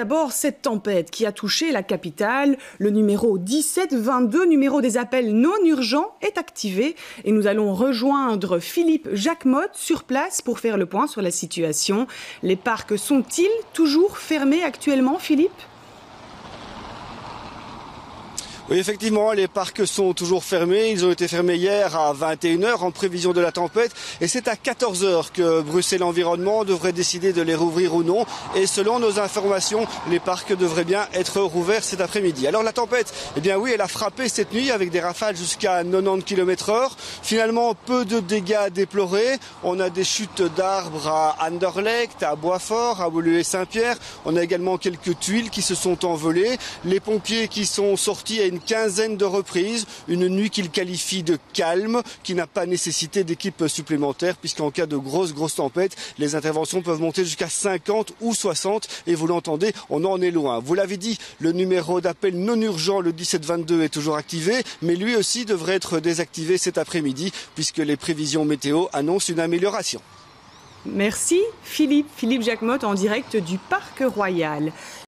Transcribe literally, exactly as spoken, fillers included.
D'abord, cette tempête qui a touché la capitale, le numéro dix-sept vingt-deux, numéro des appels non urgents, est activé. Et nous allons rejoindre Philippe Jacquemotte sur place pour faire le point sur la situation. Les parcs sont-ils toujours fermés actuellement, Philippe ? Oui, effectivement, les parcs sont toujours fermés. Ils ont été fermés hier à vingt et une heures en prévision de la tempête. Et c'est à quatorze heures que Bruxelles Environnement devrait décider de les rouvrir ou non. Et selon nos informations, les parcs devraient bien être rouverts cet après-midi. Alors la tempête, eh bien oui, elle a frappé cette nuit avec des rafales jusqu'à quatre-vingt-dix kilomètres heure. Finalement, peu de dégâts à déplorer. On a des chutes d'arbres à Anderlecht, à Boisfort, à Woluwe-Saint-Pierre. On a également quelques tuiles qui se sont envolées. Les pompiers qui sont sortis à une quinzaine de reprises, une nuit qu'ils qualifient de calme, qui n'a pas nécessité d'équipe supplémentaire, puisqu'en cas de grosse, grosse tempête, les interventions peuvent monter jusqu'à cinquante ou soixante, et vous l'entendez, on en est loin. Vous l'avez dit, le numéro d'appel non urgent, le dix-sept vingt-deux, est toujours activé, mais lui aussi devrait être désactivé cet après-midi, puisque les prévisions météo annoncent une amélioration. Merci Philippe, Philippe Jacquemotte en direct du Parc Royal.